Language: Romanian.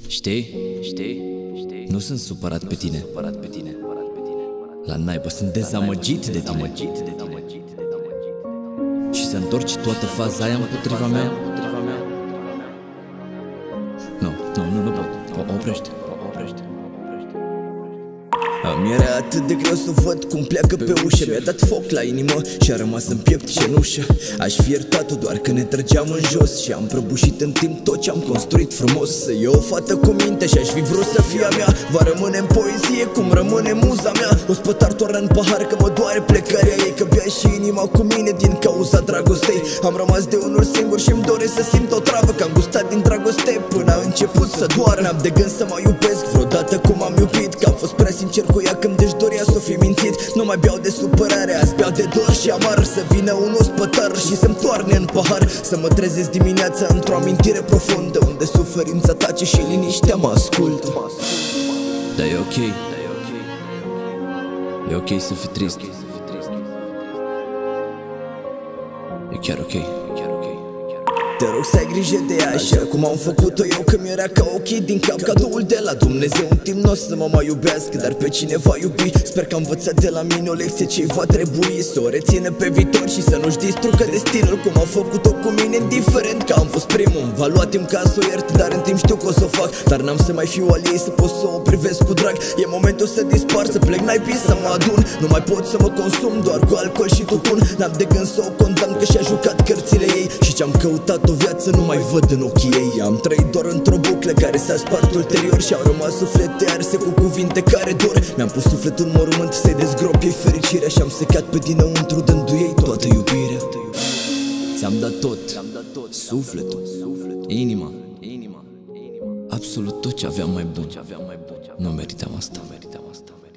Știi? Nu sunt supărat pe tine. La naibă, sunt dezamăgit de tine. Și să întorci toată faza aia împotriva mea? Nu pot. Oprește. Mi era atât de greu să văd cum pleacă pe ușă. Mi-a dat foc la inimă și a rămas în piept cenușă. Aș fi iertat-o doar că ne trăgeam în jos și am prăbușit în timp tot ce-am construit frumos. E o fată cu minte și aș fi vrut să fie a mea. Va rămâne în poezie cum rămâne muza mea. O spătar toară în pahar că mă doare plecarea ei, că bea și inima cu mine din cauza dragostei. Am rămas de unul singur și-mi doresc să simt o travă, că am gustat din dragoste până a început să doară. N-am de gând să mă iubesc vreodată cum am iubit, că am fost prea sincer cu ea când își dorea să o fi mințit. Nu mai beau de supărare, azi beau de dor și amar. Să vină un ospătar și să-mi toarne în pahar. Să mă trezesc dimineața într-o amintire profundă, unde suferința tace și liniștea mă ascultă. Dar e ok. E ok să fii trist. E chiar ok. Te rog să ai grijă de ea, așa cum am făcut-o eu, că mi-era ca ochii din cap. Cadoul de la Dumnezeu, un timp n-o să mă mai iubească, dar pe cine va iubi? Sper că am învățat de la mine o lecție ce va trebui să o rețină pe viitor și să nu-și distrugă destinul, cum a făcut-o cu mine, indiferent că am fost primul. Va lua timp ca să o iert, dar în timp știu că o să o fac. Dar n-am să mai fiu al ei, să pot să o privesc cu drag. E momentul să dispar, să plec naibii, să mă adun. Nu mai pot să mă consum doar cu alcool și tutun. N-am de gând să o condamn că și-a jucat cărțile ei, și ce-am căutat o viață nu mai văd în ochii ei. Am trăit doar într-o buclă care s-a spart ulterior și au rămas suflete arse cu cuvinte care dor. Mi-am pus sufletul în mormânt să-i dezgrop ei fericirea și am secat pe dinăuntru dându-i ei toată iubirea. Ți-am dat tot, sufletul, inima, absolut tot ce aveam mai bun. Nu meritam asta.